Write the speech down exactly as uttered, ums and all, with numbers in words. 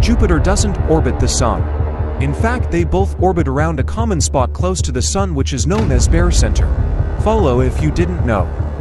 Jupiter doesn't orbit the Sun. In fact, they both orbit around a common spot close to the Sun, which is known as barycenter. Follow if you didn't know.